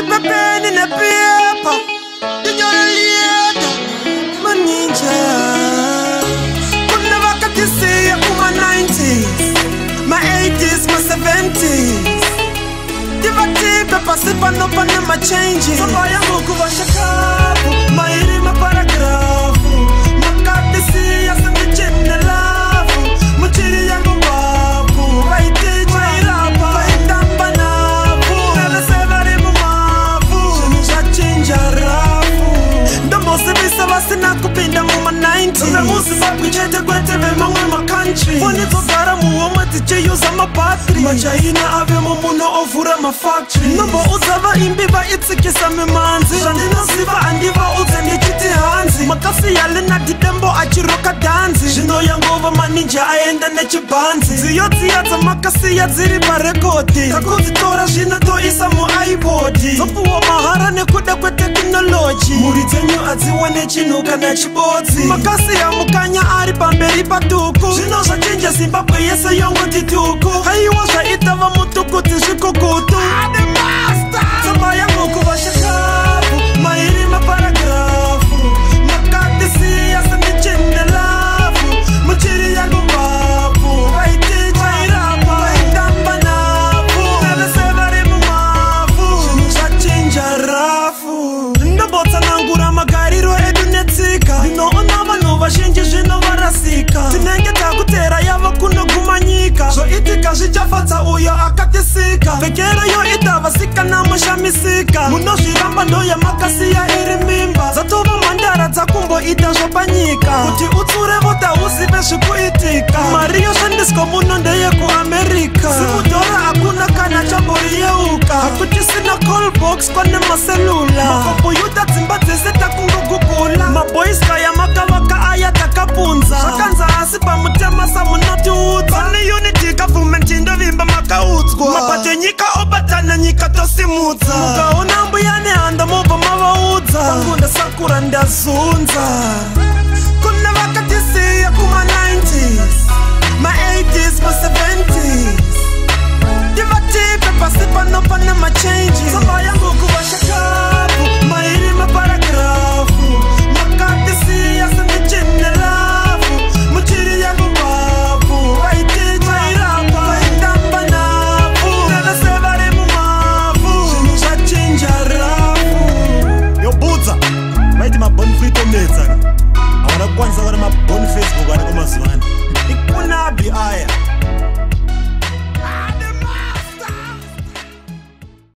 keep a pen in a paper. The later, my ninja. Could never get to see my 90s, my 80s, my 70s. Give a tip, a sip and up and my changes. So I am going to shakabu, my rima paragraph. Makati see as a chin the love. Muchiri yangu wapu, waiti chairapa, waitamba napu. Nele sevare mumavu, chachinja rafu. Ndombo sibisa wasina kupinda muma 90s. Ndombe musi sapi chete kwete vema mwema country. Foni togara muoma tiche yuza mapatri. Machaina ave mumuno ovura mafactory. Ndombo uzava imbiva itsikisa mimanzi. Shandino siva andiva uzende chiti hanzi. Makasi yale na didembo achiroka danzi. Jino yangova maninja aenda nechibanzi. Ziyodziadza makasi yadziri parekodi. Takudzitora zvino toisa muaibodi. Zopuwa mahara nekuda kweteknoloji. Muri dzenyu adziwane chinhu kana chibodzi. Makasi yamukanya ari pamberi patuku. Zvino zvachinja Zimbabwe yese yongoti tuku. Haiwa zvaitava mutukuti zvikukutu. Tsamba yangu kuva shakabu, mairi maparagrafu. Makati siya sandichinde lafu. Muchiri yangu wapu, waiti chairapa, waitamba napu. Nele sevare mumavu, zvachinja rafu. Ndobotsa nangura magariro edu netsika. Ndinoona vanhu vazhinji zvino varasika. Tinenge takutera yava kunoguma nyika. Zvoitika zvichafadza uyo akatisika. Vekero yo itavasikana mushamisika. Munozviramba ndoya makasiya iri mimba. Zatova mandara dzakumboita zvopanyika. Kuti utsure vota uzive zvikuitika. Mari yoshandiswa muno ndeye kuAmerika. Simudhora hakuna kana chamboriyeuka. Hakuti sina callbox kwane maselula. Makombuyuta dzimba dzese takungogugula. Maboyska yamakavaka aya takapunza. Zvakanza asi pamutema samunotiudza. Pane unity government indovimba makaudzwa. Mapato nyika obatana nyika tosimudza. Mukaona mbuya nehanda mobva mavaudza. Pangunda sakura ndazunza. Kuna vakatisiya kuma 90s, ma 80s, ma 70s. Divatipe pasi pano pane machanges. Tsamba yangu kuva shakabu, mairi maparagrafu. Makati siya sandichinde lafu. Muchiri yangu wapu, waiti chairapa, waitamba napu. Nele sevare mumavu, zvachinja rafu. Yo budza, vaiti maboni free tomnetsa. Avana kukwanisa vari maboni Facebook ari kumazuvana. Ikunabi aya.